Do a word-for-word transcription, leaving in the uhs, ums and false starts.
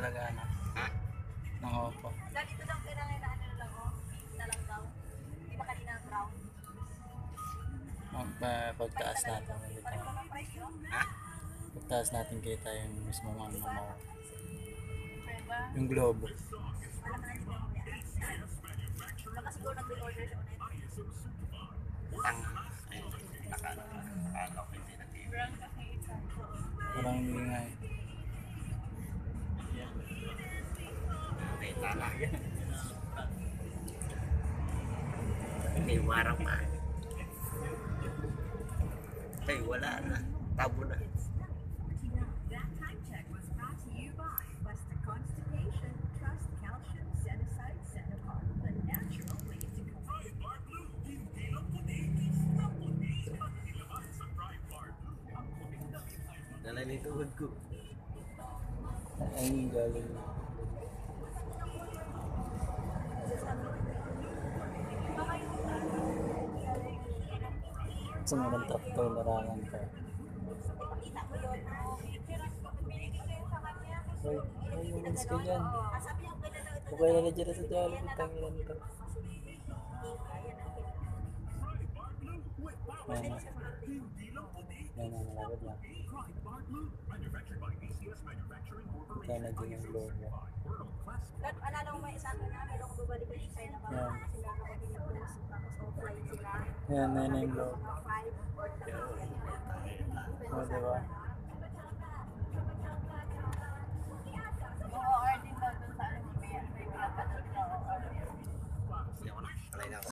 talaga ano. Ha? Ng Oppo. Dahil ito daw kailangan na ano lang oh. Na lang daw. Di ba kanina ang brown? Oh, pa, pagtaas natin kita. Pareho lang ang price yun. Ha? Pagtaas natin kita yung mismo ano mo. Diba? Yung globo. Alam na natin yung baka siguro nag-order siya ulit. Ang ayun, naka ano ko hindi natin. Brown kasi isa. Parang hindi nga eh. Kita na. May warang pa. Ay, wala na. Tabo na. That time check was brought to you by Western Constipation, Trust Calcium, Set Aside, Set Apart, the natural way to go. Dala ni tuhod ko. Ay, galing. Sa mga traktor, larangan ka. Ipakita ko yun. Pero binigay ko yun sa kanya. Ay, ay, yung mins ka dyan. Ah, sabi niya, okay na daw ito. Kung kaya na dyan sa Jolly, putang ilan ka. Yan na. Yan na, malapit na. Kaya na din yung logo. But alala mo may isa ko na, meron ko babalik ko yung China ba? Yan. Sila ako din yung pulis. Tapos offline sila. Yan, yan na yung logo. Mga five or O, diba? Oo, or din daw dun sa ano, may may pinapanood na o or Hindi ako na. Kalay na ako.